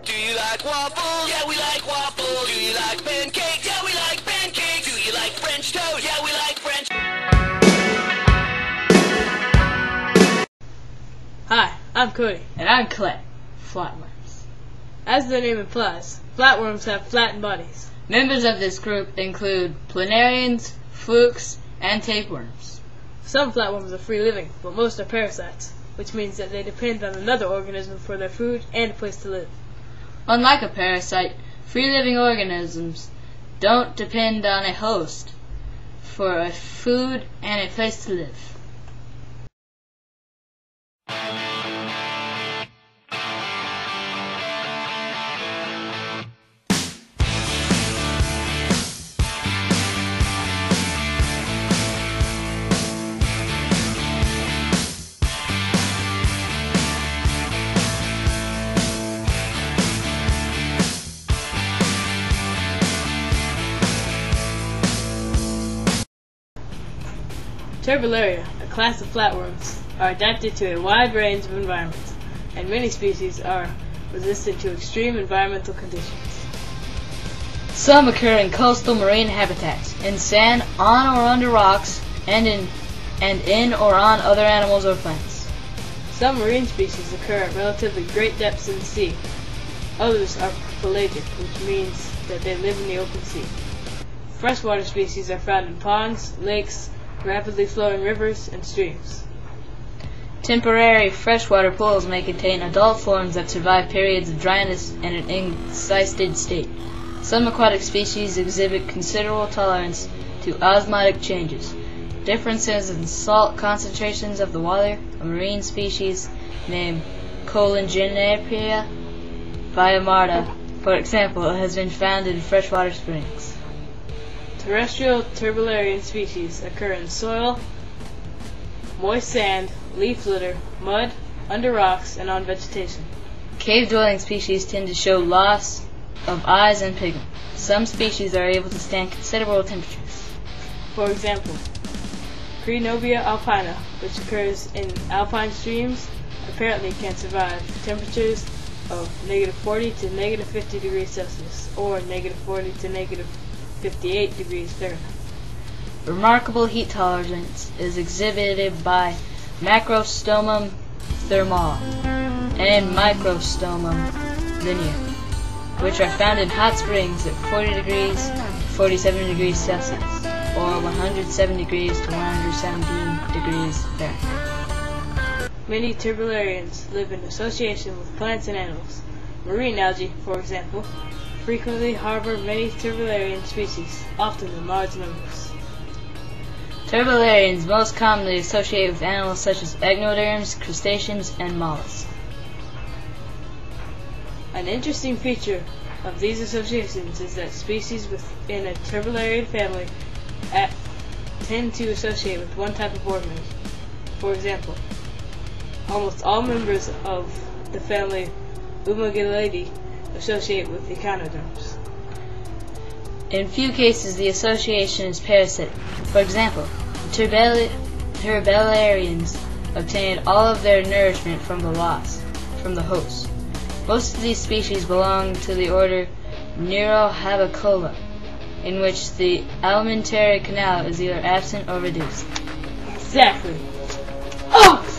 Do you like waffles? Yeah, we like waffles. Do you like pancakes? Yeah, we like pancakes. Do you like French toast? Yeah, we like French. Hi, I'm Cody. And I'm Clay. Flatworms. As the name implies, flatworms have flattened bodies. Members of this group include planarians, flukes, and tapeworms. Some flatworms are free-living, but most are parasites, which means that they depend on another organism for their food and a place to live. Unlike a parasite, free-living organisms don't depend on a host for a food and a place to live. Turbularia, a class of flatworms, are adapted to a wide range of environments, and many species are resistant to extreme environmental conditions. Some occur in coastal marine habitats, in sand, on or under rocks, and in or on other animals or plants. Some marine species occur at relatively great depths in the sea. Others are pelagic, which means that they live in the open sea. Freshwater species are found in ponds, lakes, rapidly flowing rivers, and streams. Temporary freshwater pools may contain adult forms that survive periods of dryness and an encysted state. Some aquatic species exhibit considerable tolerance to osmotic changes. Differences in salt concentrations of the water, a marine species named Colingenapia biomarta, for example, has been found in freshwater springs. Terrestrial turbularian species occur in soil, moist sand, leaf litter, mud, under rocks, and on vegetation. Cave-dwelling species tend to show loss of eyes and pigment. Some species are able to stand considerable temperatures. For example, Crenobia alpina, which occurs in alpine streams, apparently can survive temperatures of -40 to -50 degrees Celsius, or -40 to -58 degrees Fahrenheit. Remarkable heat tolerance is exhibited by Macrostomum thermale and Microstomum linear, which are found in hot springs at 40 degrees to 47 degrees Celsius, or 107 degrees to 117 degrees Fahrenheit. Many turbularians live in association with plants and animals. Marine algae, for example, frequently harbor many turbularian species, often in large numbers. Turbularians most commonly associate with animals such as echinoderms, crustaceans, and mollusks. An interesting feature of these associations is that species within a turbularian family tend to associate with one type of organism. For example, almost all members of the family Umagilidae associate with echinoderms. In few cases, the association is parasitic. For example, turbularians obtain all of their nourishment from the host. Most of these species belong to the order Neurohabicola, in which the alimentary canal is either absent or reduced. Exactly. Oh!